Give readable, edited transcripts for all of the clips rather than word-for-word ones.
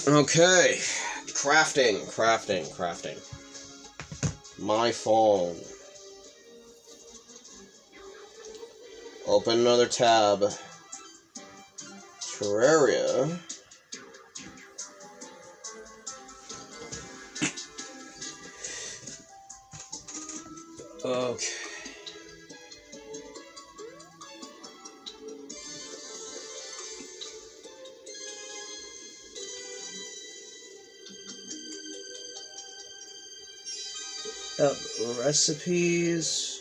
Okay. Crafting. My phone. Open another tab. Terraria. Okay. Recipes.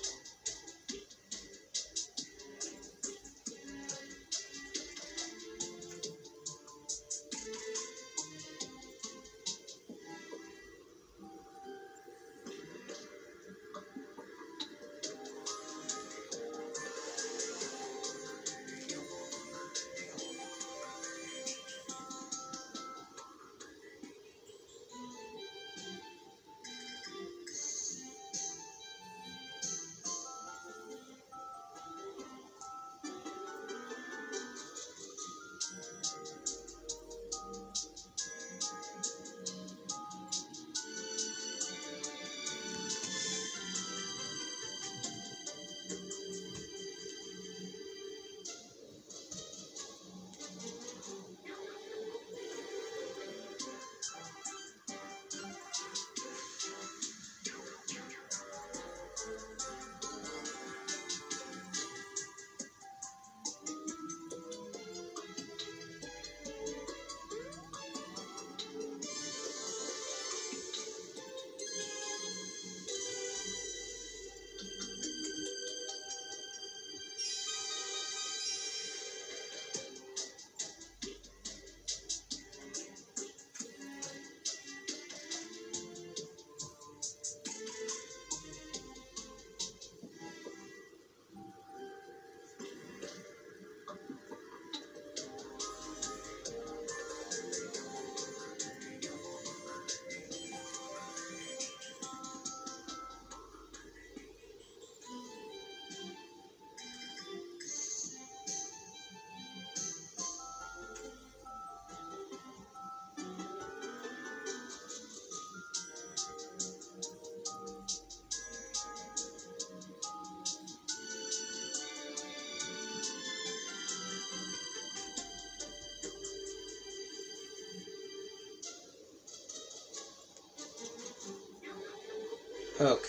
Okay.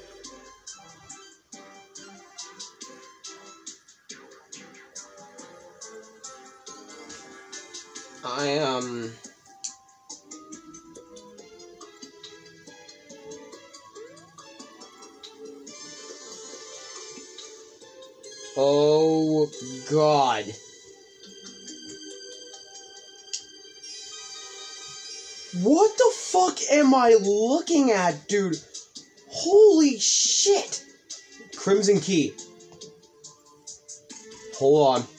Oh, God. What the fuck am I looking at, dude? Holy shit! Crimson Key. Hold on.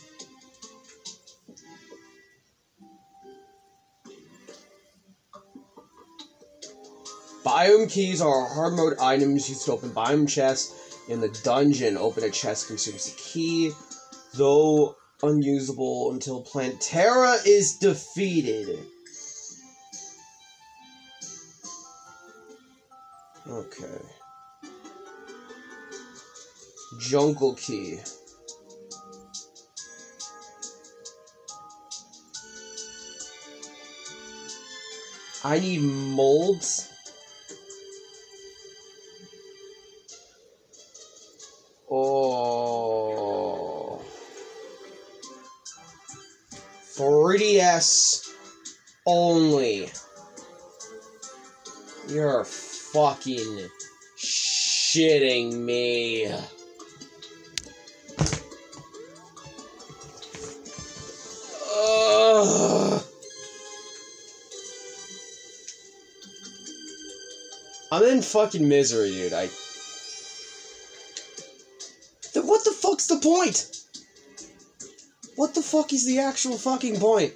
Biome keys are hard mode items used to open biome chests in the dungeon. Open a chest consumes the key, though unusable until Plantera is defeated. Okay. Jungle key. I need molds. Oh. 3DS only. You're fucking shitting me. Ugh. I'm in fucking misery, dude. What the fuck's the point? What the fuck is the actual fucking point?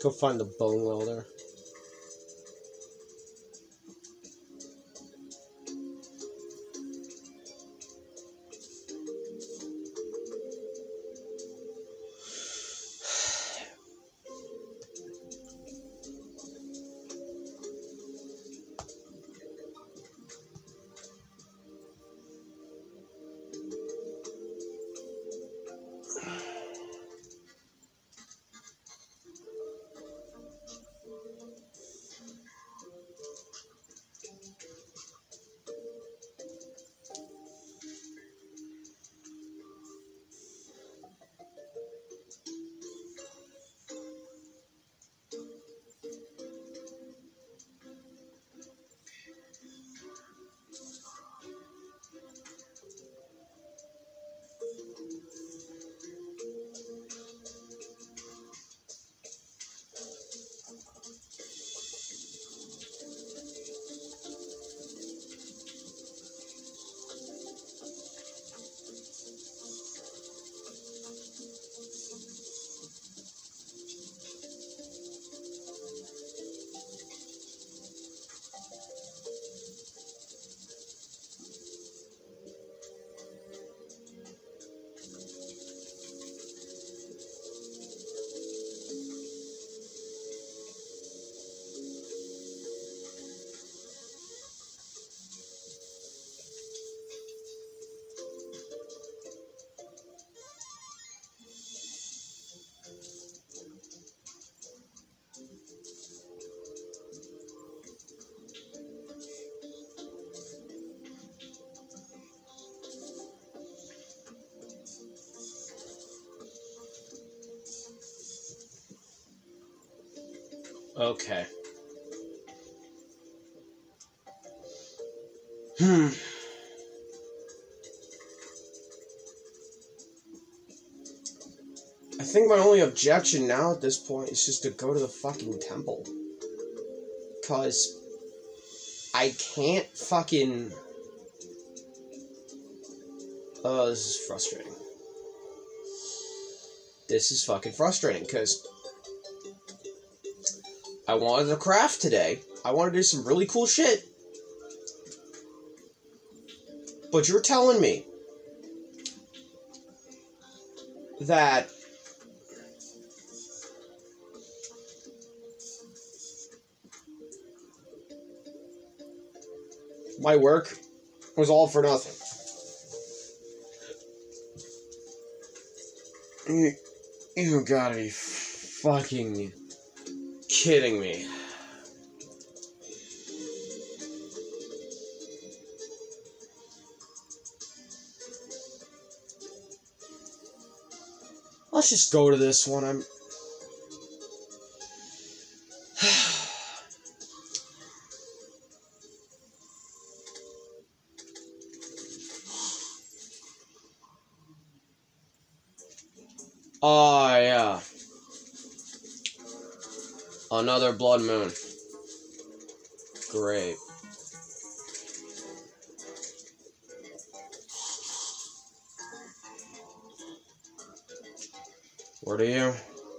Go find the bone welder. Okay. I think my only objection now at this point is just to go to the fucking temple. 'Cause I can't fucking... Oh, this is frustrating. This is fucking frustrating, because I wanted to craft today. I want to do some really cool shit. But you're telling me that my work was all for nothing. You gotta be fucking kidding me. Let's just go to this one. Oh, yeah. Another blood moon. Great. What are you?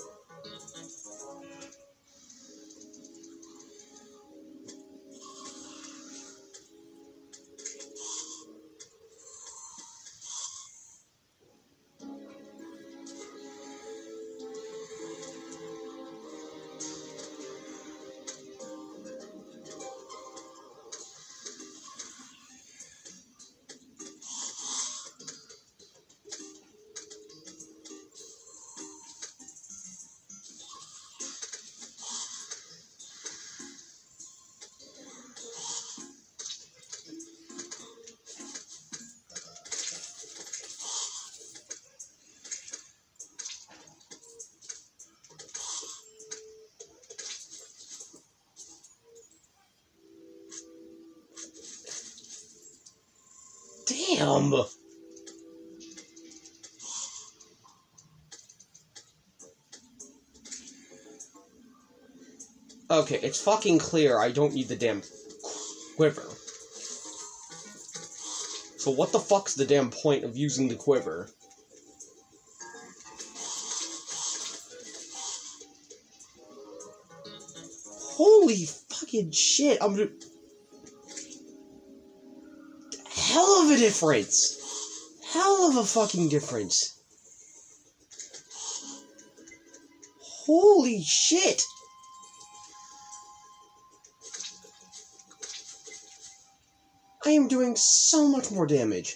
Damn! Okay, it's fucking clear I don't need the damn quiver. So what the fuck's the damn point of using the quiver? Holy fucking shit. I'm gonna... Hell of a difference. Hell of a fucking difference. Holy shit. I am doing so much more damage.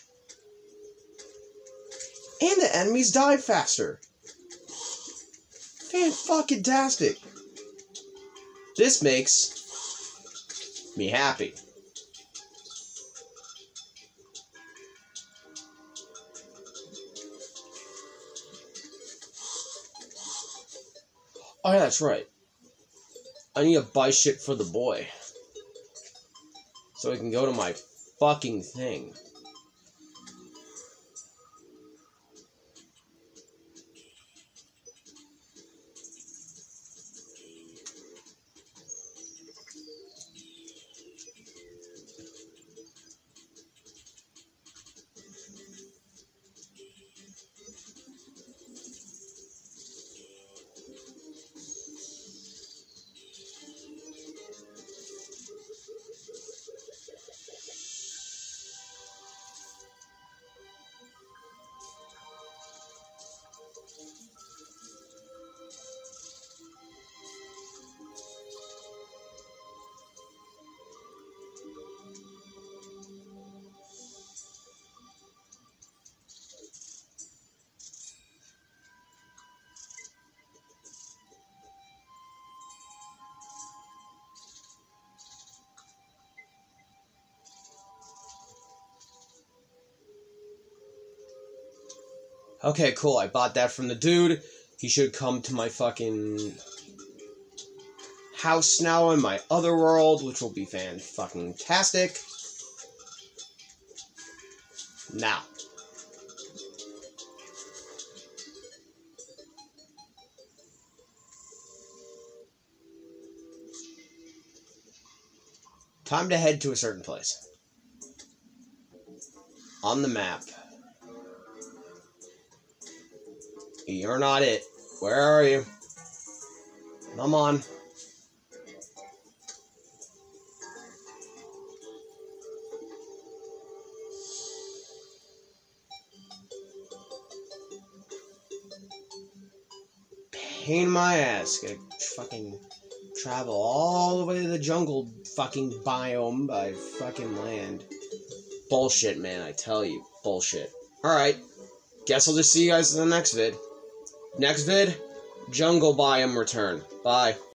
And the enemies die faster. Fan-fucking-tastic. This makes me happy. Oh yeah, that's right. I need to buy shit for the boy. So I can go to my fucking thing. Okay, cool. I bought that from the dude. He should come to my fucking house now in my other world, which will be fan-fucking-tastic. Now. Time to head to a certain place. On the map. You're not it. Where are you? Come on. Pain in my ass. Gotta fucking travel all the way to the jungle fucking biome by fucking land. Bullshit, man, I tell you. Bullshit. Alright. Guess I'll just see you guys in the next vid. Next vid, jungle biome return. Bye.